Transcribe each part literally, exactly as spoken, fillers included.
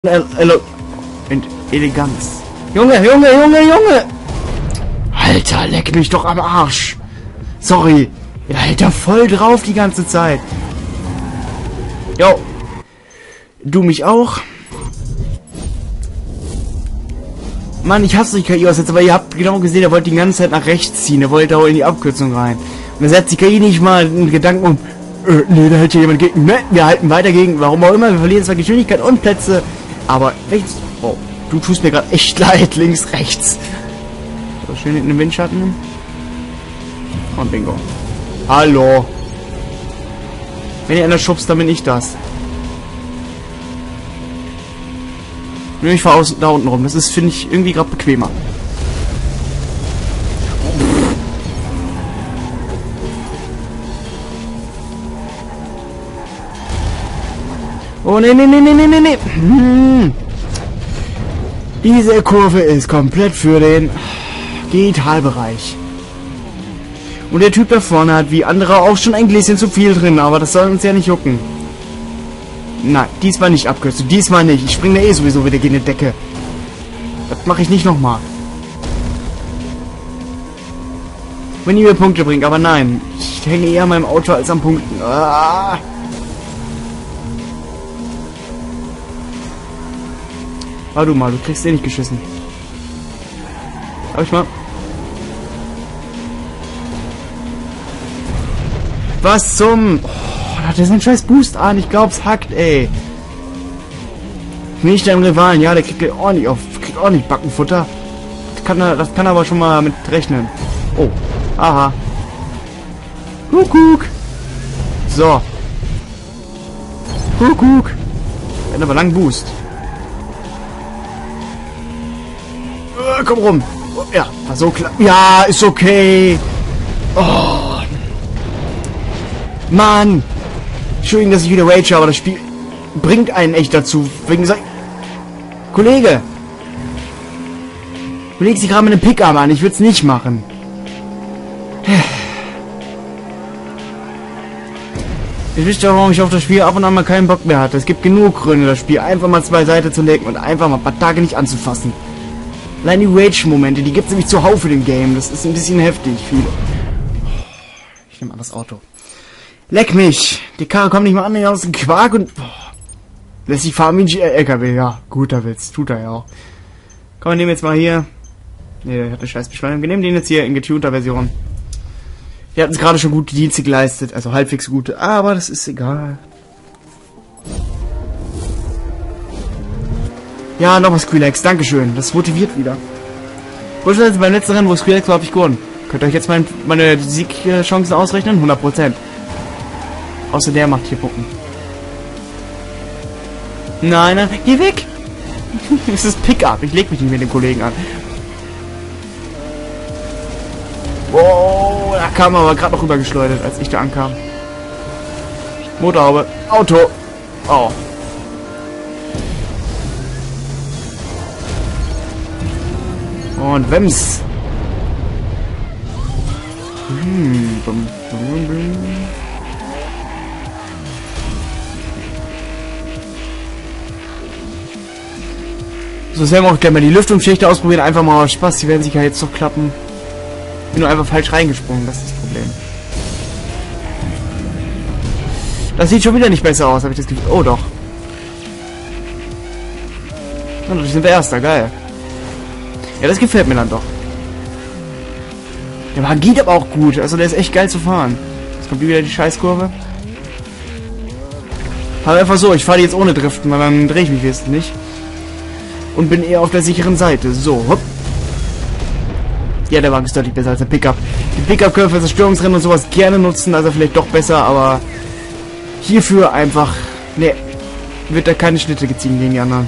Und Eleganz. Junge, Junge, Junge, Junge! Alter, leck mich doch am Arsch. Sorry. Er hält da voll drauf die ganze Zeit. Jo. Du mich auch. Mann, ich hasse die K I aus jetzt, aber ihr habt genau gesehen, er wollte die ganze Zeit nach rechts ziehen. Er wollte auch in die Abkürzung rein. Und er setzt die K I nicht mal einen Gedanken um. Äh, nee, da hält hier jemand gegen. Ne, wir halten weiter gegen. Warum auch immer, wir verlieren zwar Geschwindigkeit und Plätze. Aber rechts. Oh, du tust mir gerade echt leid. Links, rechts. So, schön in den Windschatten. Und bingo. Hallo. Wenn ihr einer schubst, dann bin ich das. Ich fahre da unten rum. Das ist, finde ich, irgendwie gerade bequemer. Oh, nee, nee, nee, nee, nee, nee, nee. Hm. Diese Kurve ist komplett für den Genitalbereich. Und der Typ da vorne hat wie andere auch schon ein Gläschen zu viel drin, aber das soll uns ja nicht jucken. Nein, diesmal nicht abkürzen. Diesmal nicht. Ich springe da eh sowieso wieder gegen die Decke. Das mache ich nicht nochmal. Wenn ihr mir Punkte bringt, aber nein. Ich hänge eher an meinem Auto als am Punkten. Ah. War du mal, du kriegst eh nicht geschissen. Hab ich mal. Was zum... Oh, hat der seinen scheiß Boost an? Ich glaub's hackt, ey. Bin ich dein Rivalen? Ja, der kriegt ordentlich auf... Kriegt ordentlich Backenfutter. Das kann, er, das kann aber schon mal mit rechnen. Oh. Aha. Kuckuck. So. Kuckuck. Der hat aber lang Boost. Uh, komm rum. Oh, ja, war so klar. Ja, ist okay. Oh. Mann! Entschuldigung, dass ich wieder rage, aber das Spiel bringt einen echt dazu. Wegen so... Kollege! Du legst dich gerade mit einem Pickup an, ich würde es nicht machen. Ihr wisst ja, warum ich auf das Spiel ab und an mal keinen Bock mehr hatte. Es gibt genug Gründe, das Spiel einfach mal zwei Seiten zu legen und einfach mal ein paar Tage nicht anzufassen. Allein die Rage-Momente, die gibt es nämlich zuhauf in dem Game. Das ist ein bisschen heftig, viele. Ich nehme an das Auto. Leck mich! Die Karre kommt nicht mal an, aus dem Quark und... Oh, lässt sich fahren wie ein L K W. Ja, guter Witz. Tut er ja auch. Komm, wir nehmen jetzt mal hier... Ne, der hat eine scheiß Beschleunigung. Wir nehmen den jetzt hier in getunter Version. Wir hatten es gerade schon gute Dienste geleistet. Also halbwegs gute. Aber das ist egal. Ja, nochmal Skrillex. Dankeschön. Das motiviert wieder. Beispielsweise beim letzten Rennen, wo Skrillex war, habe ich gewonnen. Könnt ihr euch jetzt mein, meine Siegchancen ausrechnen? hundert Prozent. Außer der macht hier Puppen. Nein, nein, geh weg! Es ist Pickup, ich leg mich nicht mit den Kollegen an. Wow, da kam aber gerade noch rübergeschleudert, als ich da ankam. Motorhaube, Auto. Oh. Und Wems. Hm, bum, bum, bum. So, werden wir auch gleich mal die Lüftungsschicht ausprobieren. Einfach mal aus Spaß. Die werden sich ja jetzt doch klappen. Ich bin nur einfach falsch reingesprungen. Das ist das Problem. Das sieht schon wieder nicht besser aus, habe ich das Gefühl. Oh, doch. Und oh, sind wir Erster. Geil. Ja, das gefällt mir dann doch. Der Wagen geht aber auch gut. Also, der ist echt geil zu fahren. Jetzt kommt wieder die Scheißkurve. Aber einfach so. Ich fahre jetzt ohne Driften, weil dann drehe ich mich jetzt nicht. Und bin eher auf der sicheren Seite. So, hopp. Ja, der Wagen ist deutlich besser als der Pickup. Die Pickup können für Zerstörungsrennen und sowas gerne nutzen, also vielleicht doch besser, aber hierfür einfach, ne, wird da keine Schnitte gezogen gegen die anderen.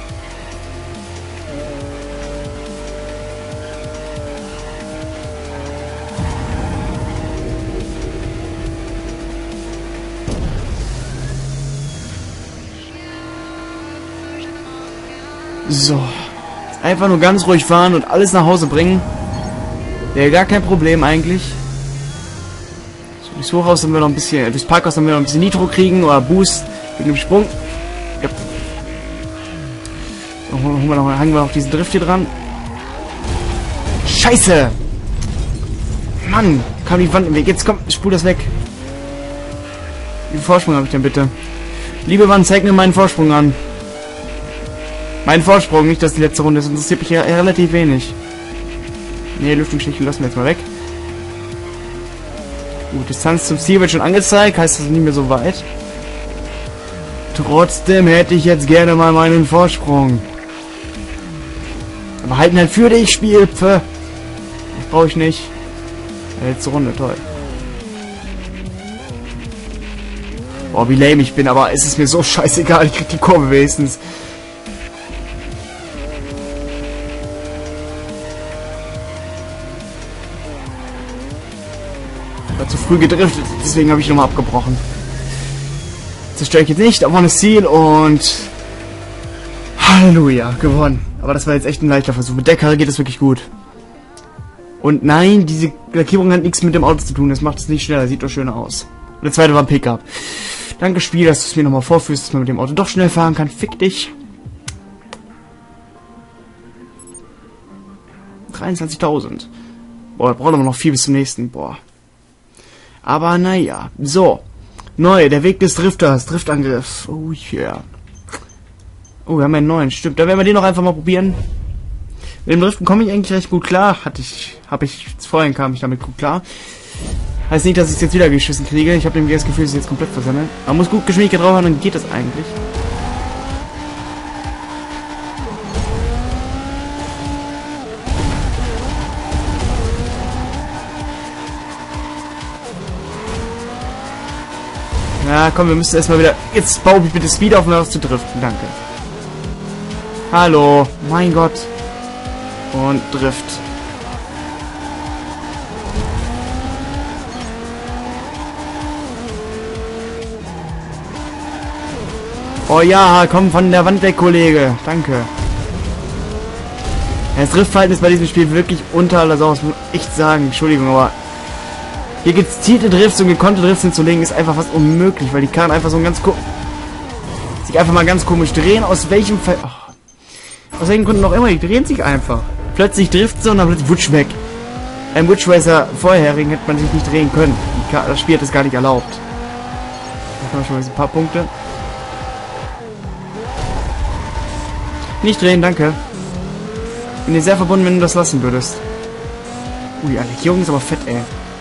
So. Einfach nur ganz ruhig fahren und alles nach Hause bringen. Wäre gar kein Problem eigentlich. So, durchs Hochhaus haben wir noch ein bisschen, durchs Parkhaus haben wir noch ein bisschen Nitro kriegen oder Boost wegen dem Sprung. Ja. So, holen wir noch, hängen wir noch diesen Drift hier dran. Scheiße! Mann, kam die Wand im Weg. Jetzt komm, spul das weg. Wie viel Vorsprung habe ich denn bitte? Liebe Wand, zeig mir meinen Vorsprung an. Mein Vorsprung, nicht dass die letzte Runde ist. Das interessiert mich ja relativ wenig. Ne, Lüftungsschlichten lassen wir jetzt mal weg. Gut, Distanz zum Ziel wird schon angezeigt. Heißt das nicht mehr so weit. Trotzdem hätte ich jetzt gerne mal meinen Vorsprung. Aber halten halt für dich, Spielpfe. Das brauche ich nicht. Letzte Runde, toll. Boah, wie lame ich bin, aber es ist mir so scheißegal. Ich krieg die Kurve wenigstens. Ich war zu früh gedriftet, deswegen habe ich nochmal abgebrochen. Zerstöre ich jetzt nicht, aber das Ziel und... Halleluja, gewonnen. Aber das war jetzt echt ein leichter Versuch. Mit der Karre geht es wirklich gut. Und nein, diese Lackierung hat nichts mit dem Auto zu tun. Das macht es nicht schneller, sieht doch schöner aus. Und der zweite war ein Pickup. Danke Spiel, dass du es mir nochmal vorführst, dass man mit dem Auto doch schnell fahren kann. Fick dich. dreiundzwanzigtausend. Boah, da brauchen wir noch viel bis zum nächsten. Boah. Aber naja. So. Neu, der Weg des Drifters. Driftangriff. Oh yeah. Oh, wir haben einen neuen. Stimmt, da werden wir den noch einfach mal probieren. Mit dem Driften komme ich eigentlich recht gut klar. Hatte ich, habe ich, vorhin kam ich damit gut klar. Heißt nicht, dass ich es jetzt wieder geschissen kriege. Ich habe nämlich das Gefühl, es ist jetzt komplett versammelt. Man muss gut Geschwindigkeit drauf haben, dann geht das eigentlich. Ja, komm, wir müssen erstmal wieder... Jetzt baue ich bitte Speed auf, um das zu driften. Danke. Hallo. Mein Gott. Und Drift. Oh ja, komm von der Wand weg, Kollege. Danke. Das Driftverhalten ist bei diesem Spiel wirklich unter aller Sau. Das muss ich echt sagen. Entschuldigung, aber... Hier gezielte Drifts und gekonnte Drifts hinzulegen ist einfach fast unmöglich, weil die Karren einfach so ein ganz ko... sich einfach mal ganz komisch drehen. Aus welchem Fall... Oh. Aus welchen Gründen auch immer, die drehen sich einfach. Plötzlich trifft sie und dann plötzlich wutsch weg. Ein Wutsch Racer vorherigen hätte man sich nicht drehen können. Das Spiel hat es gar nicht erlaubt. Da haben wir schon mal ein paar Punkte. Nicht drehen, danke. Bin dir sehr verbunden, wenn du das lassen würdest. Ui, die Lackierung ist aber fett, ey.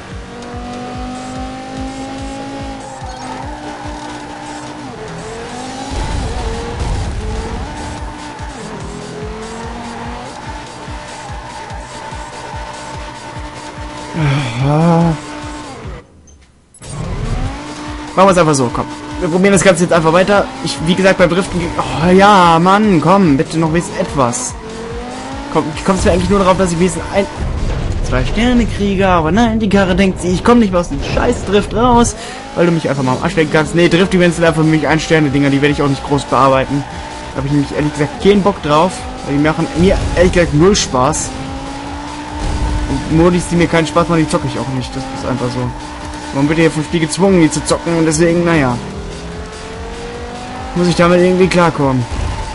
Machen wir es einfach so, komm. Wir probieren das Ganze jetzt einfach weiter. Ich, wie gesagt, beim Driften... Oh ja, Mann, komm, bitte noch wenigstens etwas. Komm, kommst du eigentlich nur darauf, dass ich wenigstens ein... Zwei Sterne kriege, aber nein, die Karre denkt sich, ich komme nicht mehr aus dem scheiß Drift raus, weil du mich einfach mal am Arsch lecken kannst. Nee, Drift-Events sind einfach für mich Ein-Sterne-Dinger, die werde ich auch nicht groß bearbeiten. Da habe ich nämlich ehrlich gesagt keinen Bock drauf, weil die machen mir ehrlich gesagt null Spaß. Und Modis, die mir keinen Spaß machen, die zocke ich auch nicht, das ist einfach so. Man wird ja vom Spiel gezwungen, die zu zocken und deswegen, naja. Muss ich damit irgendwie klarkommen.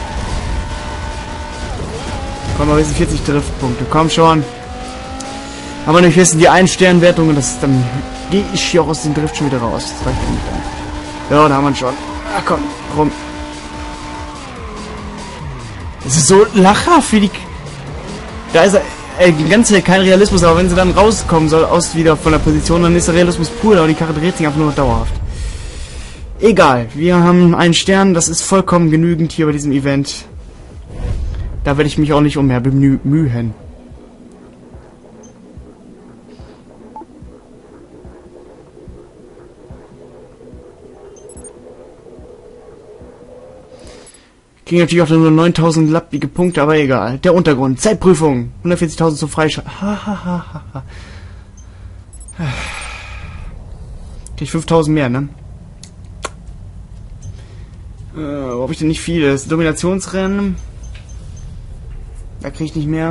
Komm, aber wir sind vierzig Driftpunkte. Komm schon. Aber nicht wissen, die Ein-Stern-Wertung und das ist dann... Gehe ich hier auch aus dem Drift schon wieder raus. Das reicht nicht dann. Ja, da haben wir ihn schon. Ach komm, rum. Das ist so lachhaft wie die... Da ist er... Äh, die ganze Zeit kein Realismus, aber wenn sie dann rauskommen soll, aus wieder von der Position, dann ist der Realismus pur, aber die Karre dreht sich einfach nur dauerhaft. Egal, wir haben einen Stern, das ist vollkommen genügend hier bei diesem Event. Da werde ich mich auch nicht um mehr bemühen. Kriegen natürlich auch nur neuntausend lappige Punkte, aber egal. Der Untergrund. Zeitprüfung. hundertvierzigtausend zum Freischalten. Hahaha. Krieg ich fünftausend mehr, ne? Äh, wo hab ich denn nicht viel? Das Dominationsrennen. Da krieg ich nicht mehr.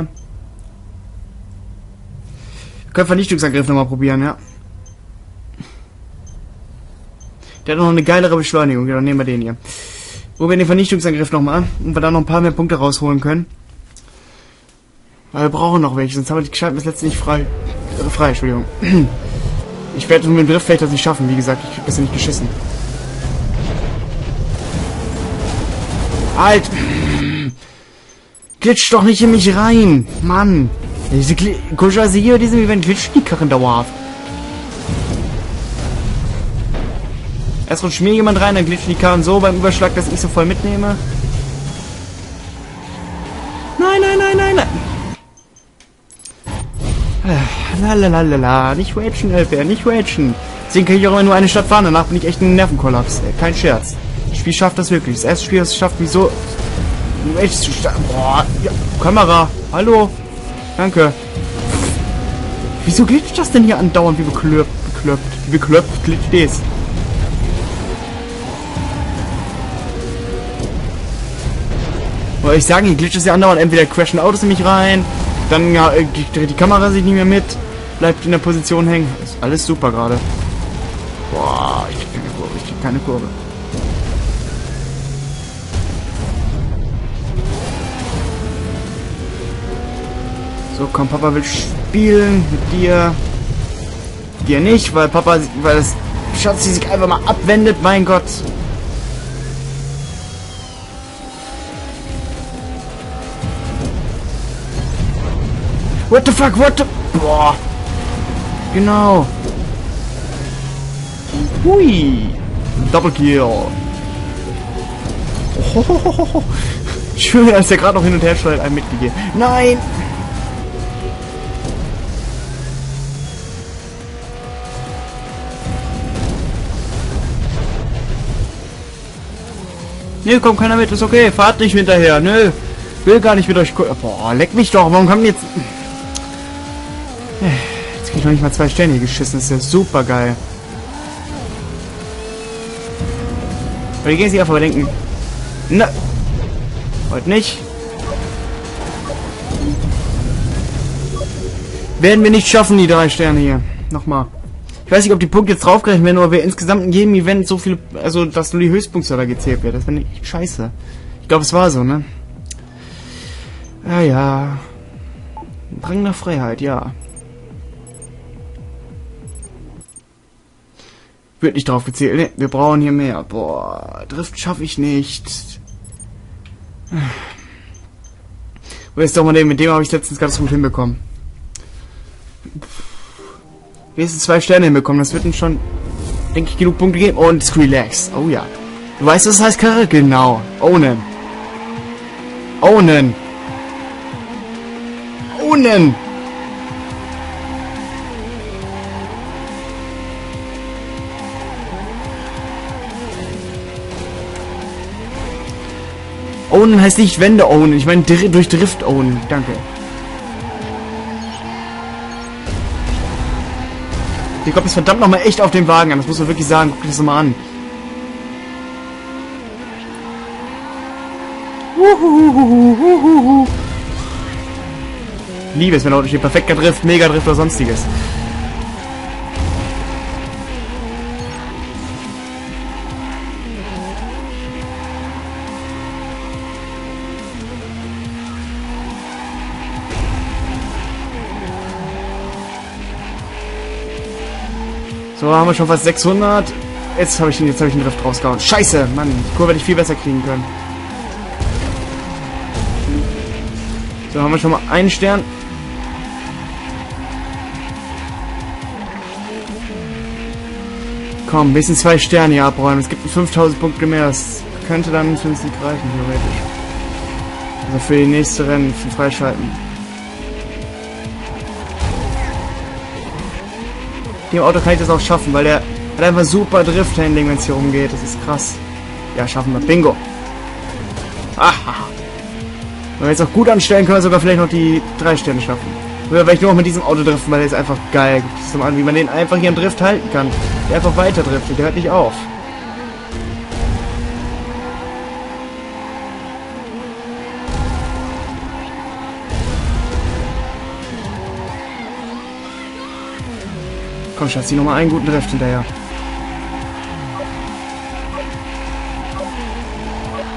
Wir können Vernichtungsangriff nochmal probieren, ja. Der hat noch eine geilere Beschleunigung. Ja, dann nehmen wir den hier. Wo wir den Vernichtungsangriff nochmal, und wir da noch ein paar mehr Punkte rausholen können. Weil wir brauchen noch welche, sonst haben wir die Geschalten bis letzte nicht frei. Äh, frei, Entschuldigung. Ich werde mit dem Drift vielleicht das nicht schaffen, wie gesagt, ich krieg das ja nicht geschissen. Halt! Glitsch doch nicht in mich rein! Mann! Diese Kuschase hier, diesem Event glitscht die Karren dauerhaft. Erst rutscht mir jemand rein, dann glitschen die Karren so beim Überschlag, dass ich so voll mitnehme. Nein, nein, nein, nein, nein! Lalalala, nicht wagen, Elfer, nicht wagen. Deswegen kann ich auch immer nur eine Stadt fahren, danach bin ich echt ein Nervenkollaps. Ey, kein Scherz. Das Spiel schafft das wirklich. Das erste Spiel, das es schafft, wieso... Echt zu starten. Boah, ja, Kamera, hallo. Danke. Wieso glitscht das denn hier andauernd? Wie bekloppt, bekloppt, wie bekloppt glitscht das? Weil ich sage, hier glitscht es ja andauernd. Entweder crashen Autos in mich rein, dann ja, dreht die Kamera sich nicht mehr mit, bleibt in der Position hängen. Ist alles super gerade. Boah, ich krieg keine Kurve, ich krieg keine Kurve. So, komm, Papa will spielen mit dir. Dir nicht, weil Papa, weil das Schatzi sich einfach mal abwendet, mein Gott. What the fuck, what the... Boah. Genau. Hui. Double Kill. Oh, schön, als der gerade noch hin und her schreit, einem mitgegeben. Nein! Nö, kommt keiner mit, ist okay, fahrt nicht hinterher, nö. Will gar nicht mit euch... Boah, leck mich doch, warum haben die jetzt... Jetzt krieg ich noch nicht mal zwei Sterne hier geschissen, das ist ja super geil. Weil die gehen sich einfach mal denken... Na, heute nicht. Werden wir nicht schaffen, die drei Sterne hier. Nochmal. Ich weiß nicht, ob die Punkte jetzt draufgerechnet werden, oder wir insgesamt in jedem Event so viele, also dass nur die Höchstpunktzahl da gezählt wird. Das wäre echt scheiße. Ich glaube, es war so, ne? Ja, ja. Drang nach Freiheit, ja. Wird nicht drauf gezählt. Ne, wir brauchen hier mehr. Boah, Drift schaffe ich nicht. Wo ist doch mal den? Mit dem habe ich letztens ganz gut hinbekommen. Wenigstens zwei Sterne hinbekommen. Das wird uns schon, denke ich, genug Punkte geben. Und Relax. Oh ja. Du weißt, was das heißt, Karre? Genau. Ownen. Ownen. Ownen. Ownen heißt nicht Wände ownen. Ich meine durch Drift ownen. Danke. Hier kommt es verdammt nochmal echt auf den Wagen an. Das muss man wirklich sagen. Guck dir das mal an. Uhuhuhuhuhuhu. Liebe es, wenn Auto steht. Perfekter Drift, Mega Drift oder sonstiges. So, haben wir schon fast sechshundert. Jetzt habe ich ihn, jetzt habe ich den Drift rausgehauen. Scheiße, Mann, die Kurve hätte ich viel besser kriegen können. So, haben wir schon mal einen Stern. Komm, ein bisschen zwei Sterne hier abräumen. Es gibt fünftausend Punkte mehr. Das könnte dann für uns nicht reichen, theoretisch. Also für die nächste Rennen, für Freischalten. Dem Auto kann ich das auch schaffen, weil der hat einfach super Drift-Handling, wenn es hier rumgeht. Das ist krass. Ja, schaffen wir. Bingo. Aha. Wenn wir jetzt auch gut anstellen, können wir sogar vielleicht noch die drei Sterne schaffen. Oder vielleicht nur noch mit diesem Auto driften, weil der ist einfach geil. Guckt es mal an, wie man den einfach hier im Drift halten kann. Der einfach weiter driftet, der hört nicht auf. Komm, Schatz, zieh nochmal einen guten Drift hinterher.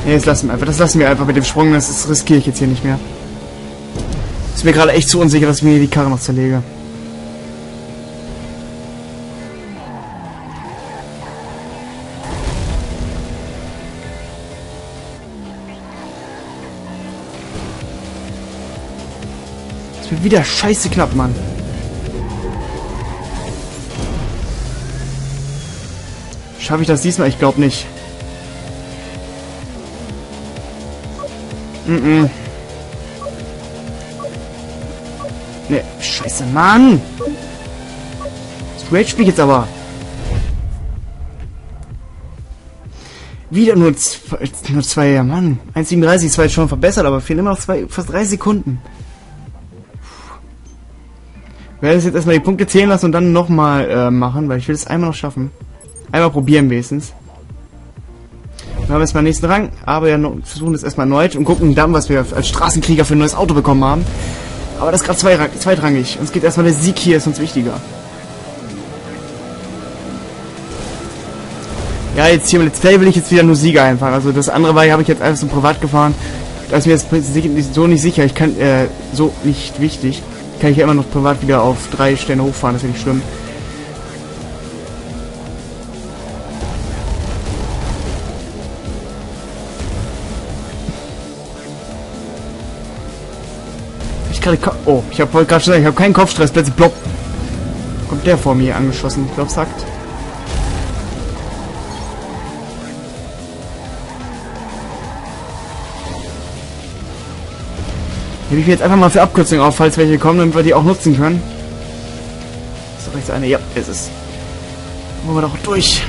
Nee, das lassen wir einfach. Das lassen wir einfach mit dem Sprung. Das, das riskiere ich jetzt hier nicht mehr. Ist mir gerade echt zu unsicher, dass ich mir die Karre noch zerlege. Das wird wieder scheiße knapp, Mann. Schaffe ich das diesmal? Ich glaube nicht. Mm-mm. Ne, scheiße, Mann! Das Rage spiel ich jetzt aber. Wieder nur zwei, nur zwei, ja Mann. eins siebenunddreißig ist zwar jetzt schon verbessert, aber fehlen immer noch zwei, fast drei Sekunden. Ich werde jetzt erstmal die Punkte zählen lassen und dann nochmal äh, machen, weil ich will es einmal noch schaffen. Einmal probieren wenigstens. Dann haben wir jetzt mal den nächsten Rang, aber ja, noch, versuchen das erstmal erneut und gucken dann, was wir als Straßenkrieger für ein neues Auto bekommen haben. Aber das ist gerade zweitrangig. Uns geht erstmal der Sieg hier, ist uns wichtiger. Ja, jetzt hier im Let's Play will ich jetzt wieder nur Sieger einfach. Also das andere war, habe ich jetzt einfach so privat gefahren. Da ist mir jetzt so nicht sicher. Ich kann, äh, so nicht wichtig. Kann ich ja immer noch privat wieder auf drei Sterne hochfahren, das ist ja nicht schlimm. Ich gerade oh, ich habe gerade schon, ich habe keinen Kopfstress, plötzlich plopp. Kommt der vor mir angeschossen, ich glaube, sagt. Hebe ich mir jetzt einfach mal für Abkürzungen auf, falls welche kommen, damit wir die auch nutzen können. Ist doch rechts eine, ja, ist es. Wollen wir doch durch.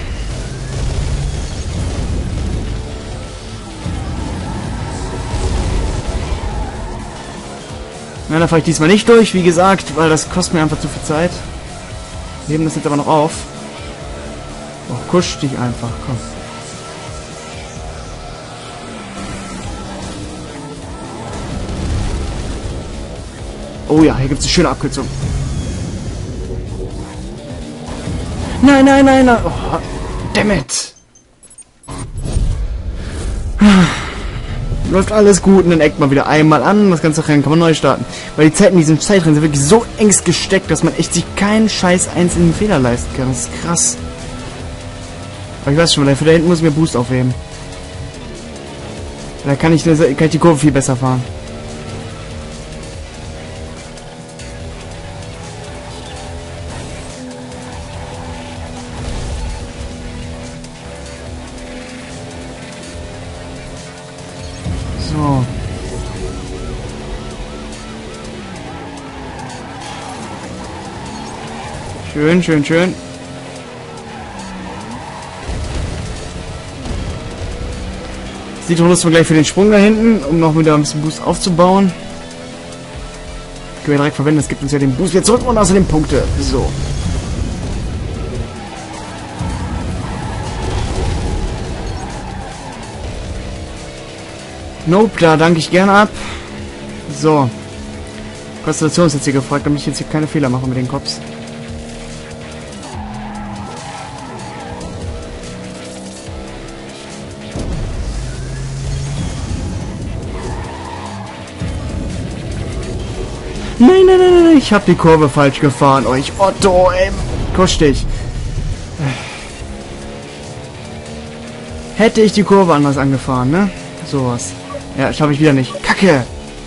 Na, da fahre ich diesmal nicht durch, wie gesagt, weil das kostet mir einfach zu viel Zeit. Wir heben das jetzt aber noch auf. Oh, kusch dich einfach, komm. Oh ja, hier gibt es eine schöne Abkürzung. Nein, nein, nein, nein. Oh, dammit. Läuft alles gut und dann eckt man wieder einmal an. Das ganze Rennen kann man neu starten. Weil die Zeiten in diesem Zeitrennen sind wirklich so engst gesteckt, dass man echt sich keinen scheiß einzelnen Fehler leisten kann. Das ist krass. Aber ich weiß schon, für da hinten muss ich mir Boost aufheben. Da kann ich, kann ich die Kurve viel besser fahren. So. Schön, schön, schön. Sieht doch nutzen wir gleich für den Sprung da hinten, um noch wieder ein bisschen Boost aufzubauen. Können wir direkt verwenden, das gibt uns ja den Boost wieder zurück und außerdem Punkte. So. Nope, da danke ich gerne ab. So. Konstellation ist jetzt hier gefragt, damit ich jetzt hier keine Fehler mache mit den Cops. Nein, nein, nein, nein, ich habe die Kurve falsch gefahren. Oh, ich Otto, ey. Kusch dich. Hätte ich die Kurve anders angefahren, ne? Sowas. Ja, schaffe ich wieder nicht. Kacke!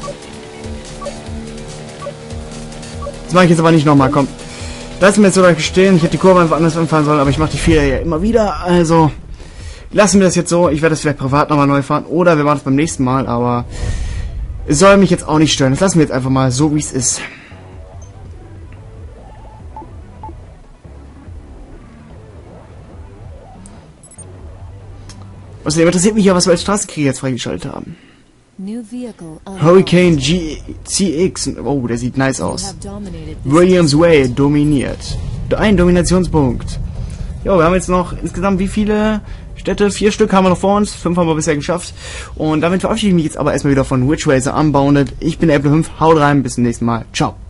Das mache ich jetzt aber nicht nochmal, komm. Lass mir jetzt so gleich stehen. Ich hätte die Kurve einfach anders anfahren sollen, aber ich mache die Fehler ja immer wieder. Also, lassen wir das jetzt so. Ich werde das vielleicht privat nochmal neu fahren. Oder wir machen es beim nächsten Mal, aber es soll mich jetzt auch nicht stören. Das lassen wir jetzt einfach mal so, wie es ist. Außerdem interessiert mich ja, was wir als Straßenkrieger jetzt freigeschaltet haben. Hurricane G C X. Oh, der sieht nice aus. Williams Way dominiert. Ein Dominationspunkt. Jo, wir haben jetzt noch insgesamt wie viele Städte? Vier Stück haben wir noch vor uns. Fünf haben wir bisher geschafft. Und damit verabschiede ich mich jetzt aber erstmal wieder von Ridge Racer Unbounded. Ich bin der Apple fünf. Haut rein. Bis zum nächsten Mal. Ciao.